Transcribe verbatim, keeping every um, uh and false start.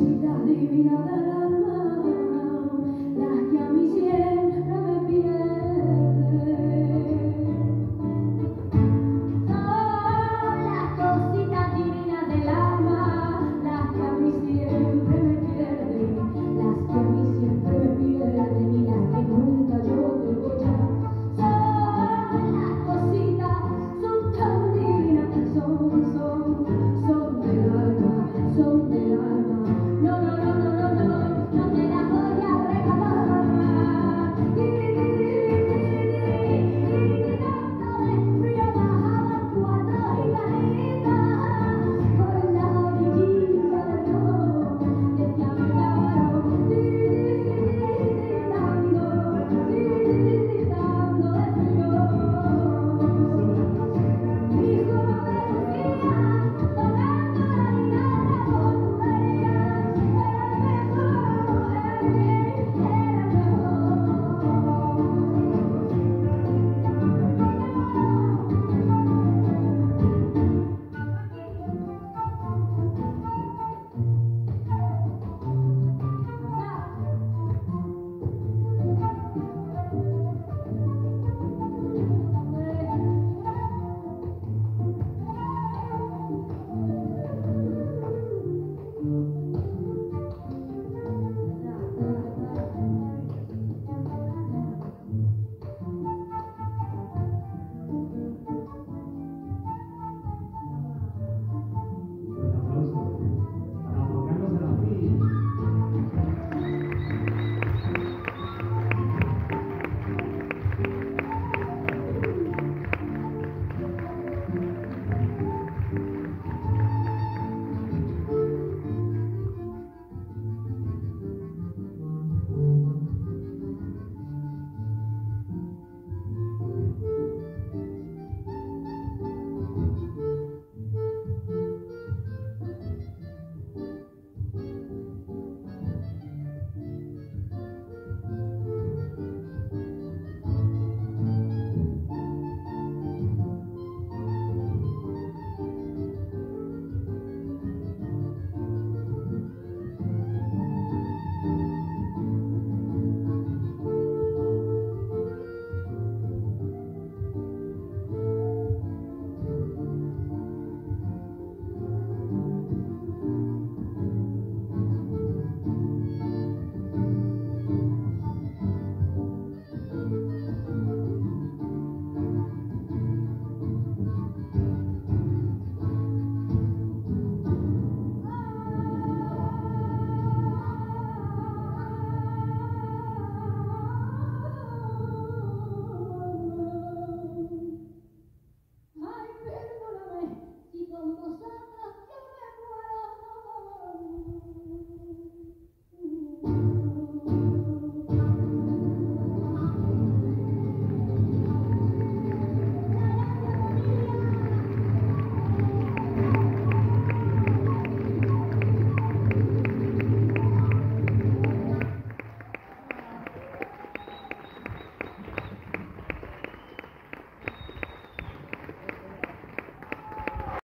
cositas divinas del alma, las que a mí siempre me pierden. Son las cositas divinas del alma, las que a mí siempre me pierden, las que a mí siempre me pierden y las que nunca yo te voy a dar. Son las cositas, son tan divinas, son, son, son del alma, son del alma. No, no, no, no, no, no, no te las voy a regalar. Gritando de frío bajaba el cuatro giganitas por la orillita del río, desde Amilábaro, gritando, gritando de frío. Mi jovencía tocando la guitarra con tuberías, era el mejor, era el Ay, perdóname si cuando salgo